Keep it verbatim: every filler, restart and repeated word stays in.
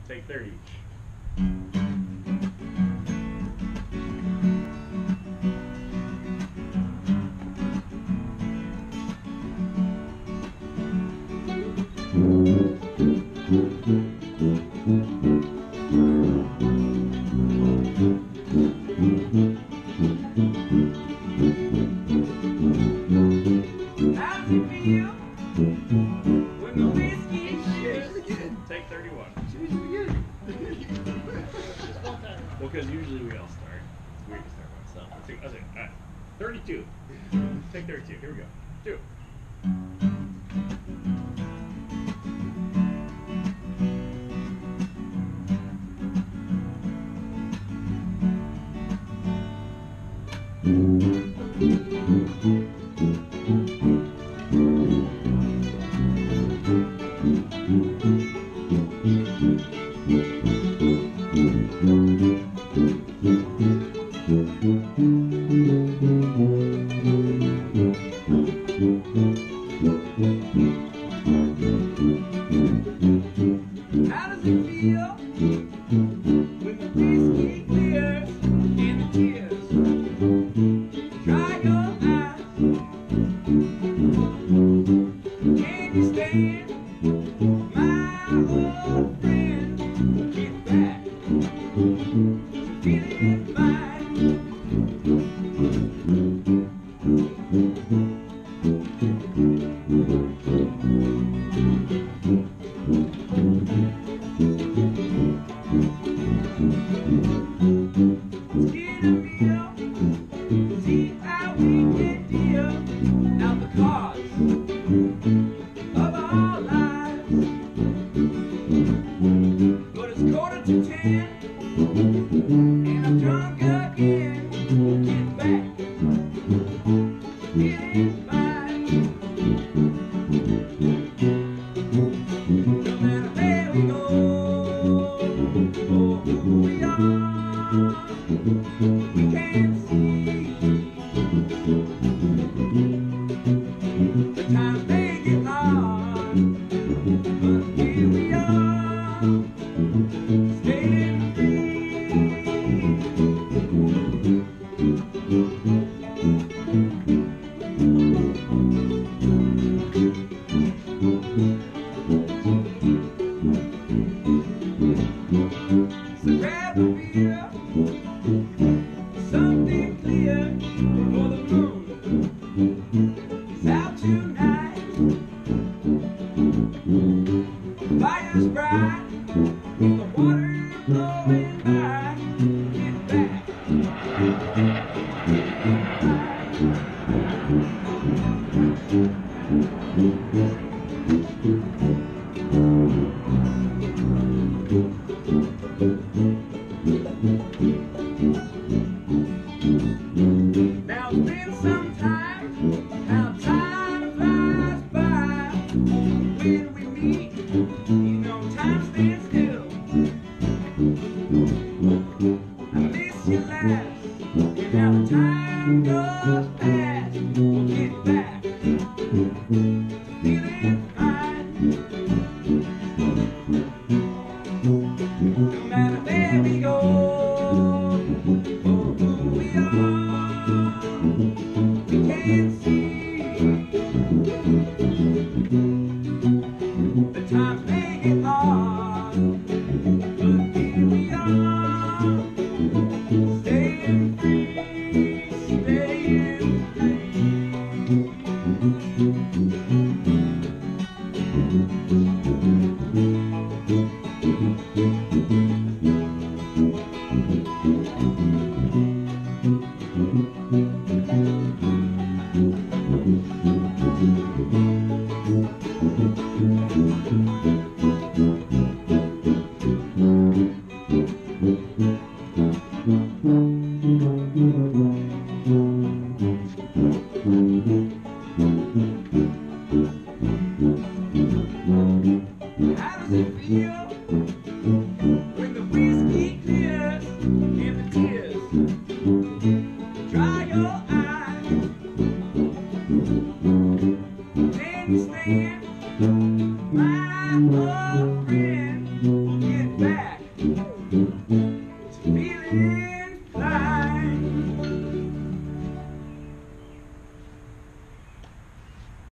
Take thirty each. How's it feel when the whiskey shifts? Take thirty-one. One time. Well, because usually we all start. It's weird to start by myself. I'll take, I'll take, all right. thirty-two. Take thirty-two. Here we go. Two. How does it feel when the whiskey clears and the tears dry your eyes? Can you stand my old friend? Get back to feeling fine. See how we can deal out the cards of our lives. But it's quarter to ten, and I'm drunk again. Get back, feeling fine. No matter where we go, or who we are, we can see the times may get hard, but here we are, staying free. So grab a beer, something clear, for the moon is out tonight. Fire's bright, with the water flowing by. Get back, now it's been some time, how time flies by. When we meet, you know time stands still. I miss your laugh, and now the time goes past. We'll get back to feeling fine. No matter where we go, or who we are, we can see the times may get hard, but here we are, staying free, staying How does it feel when the whiskey clears and the tears